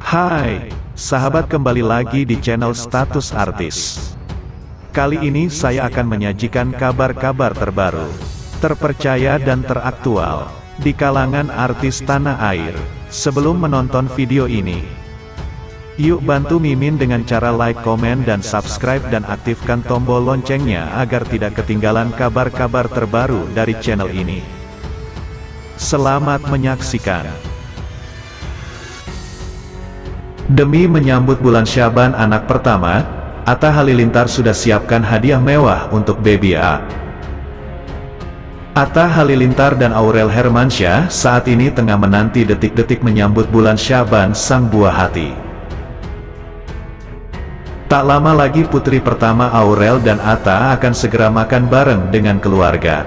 Hai, sahabat, kembali lagi di channel Status Artis. Kali ini saya akan menyajikan kabar-kabar terbaru, terpercaya dan teraktual di kalangan artis tanah air. Sebelum menonton video ini, yuk bantu Mimin dengan cara like, komen, dan subscribe, dan aktifkan tombol loncengnya agar tidak ketinggalan kabar-kabar terbaru dari channel ini. Selamat menyaksikan. Demi menyambut bulan Syaban anak pertama, Atta Halilintar sudah siapkan hadiah mewah untuk Baby A. Atta Halilintar dan Aurel Hermansyah saat ini tengah menanti detik-detik menyambut bulan Syaban sang buah hati. Tak lama lagi putri pertama Aurel dan Atta akan segera makan bareng dengan keluarga.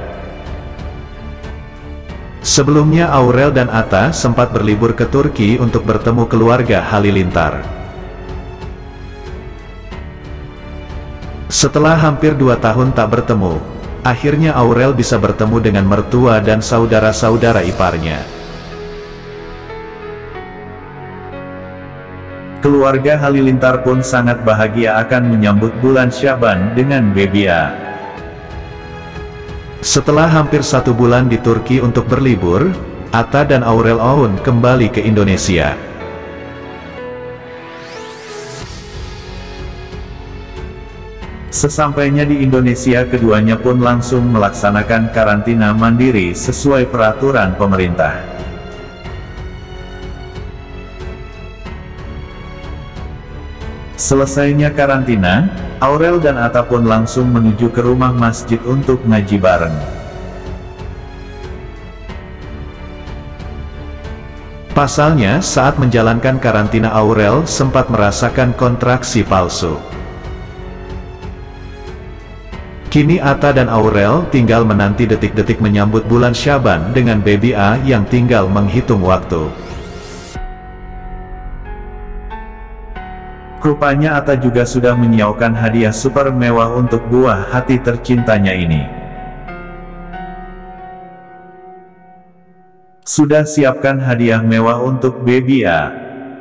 Sebelumnya Aurel dan Atta sempat berlibur ke Turki untuk bertemu keluarga Halilintar. Setelah hampir 2 tahun tak bertemu, akhirnya Aurel bisa bertemu dengan mertua dan saudara-saudara iparnya. Keluarga Halilintar pun sangat bahagia akan menyambut bulan Syaban dengan Baby A. Setelah hampir 1 bulan di Turki untuk berlibur, Atta dan Aurel Oun kembali ke Indonesia. Sesampainya di Indonesia, keduanya pun langsung melaksanakan karantina mandiri sesuai peraturan pemerintah. Selesainya karantina, Aurel dan Atta pun langsung menuju ke rumah masjid untuk ngaji bareng. Pasalnya, saat menjalankan karantina Aurel sempat merasakan kontraksi palsu. Kini Atta dan Aurel tinggal menanti detik-detik menyambut bulan Syaban dengan Baby A yang tinggal menghitung waktu. Rupanya Atta juga sudah menyiapkan hadiah super mewah untuk buah hati tercintanya ini. Sudah siapkan hadiah mewah untuk Baby A.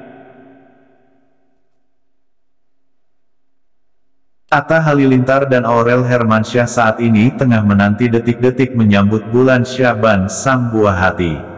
Atta Halilintar dan Aurel Hermansyah saat ini tengah menanti detik-detik menyambut bulan Syaban sang buah hati.